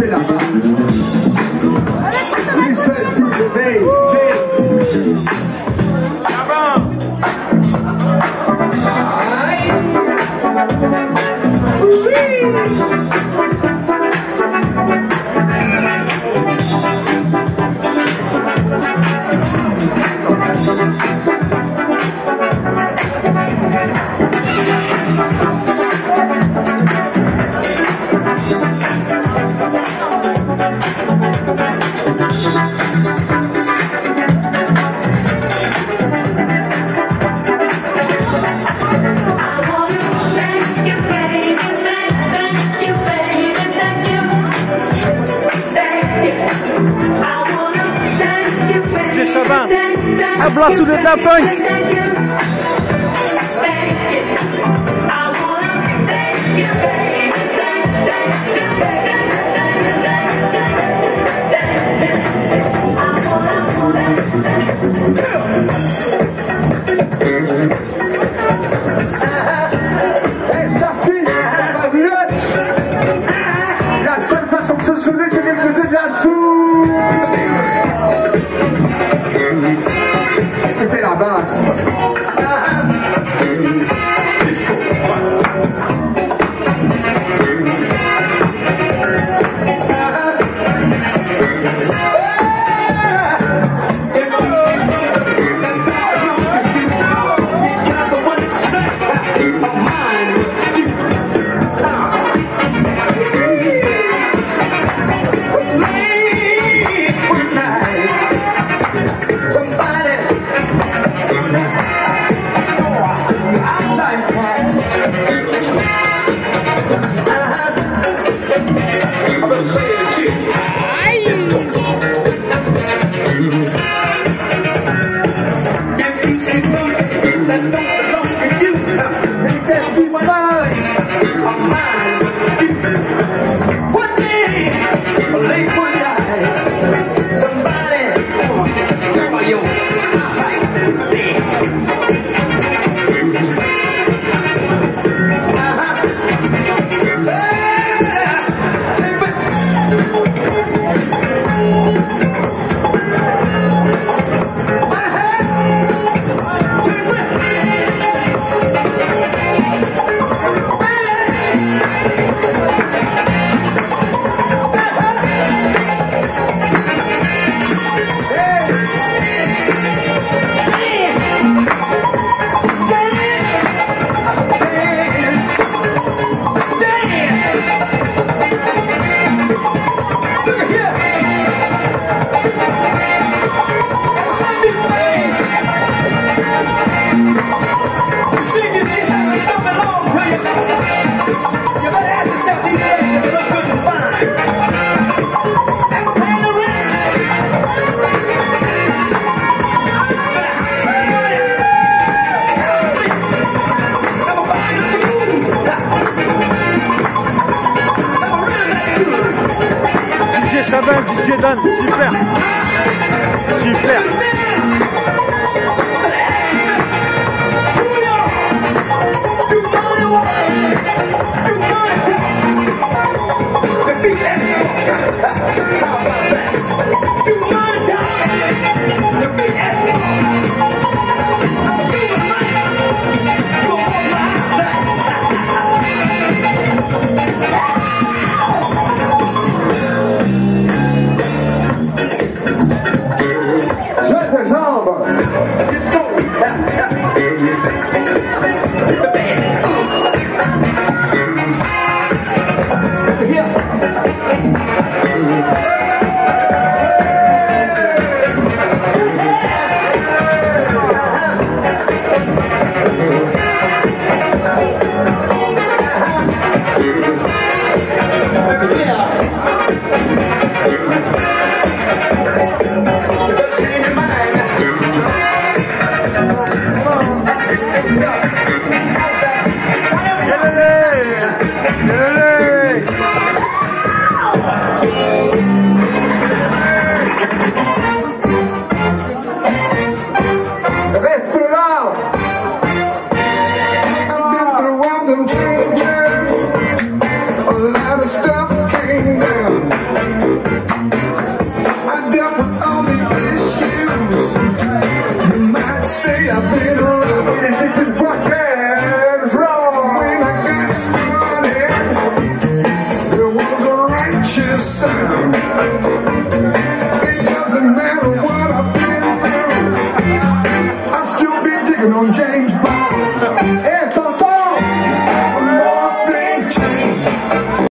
écoutez la basse. Listen to the bass, bass. شباب اسحب راسو لدا فانك La seule façon de se soulever, c'est d'écouter de la soupe. Écoutez la basse. DJ Chabin, DJ Dan, super. Super. Stuff came down. say I've been around. It's in fucking wrong. When I got started, there was a righteous sound. It doesn't matter what I've been through, I'll still be digging on James.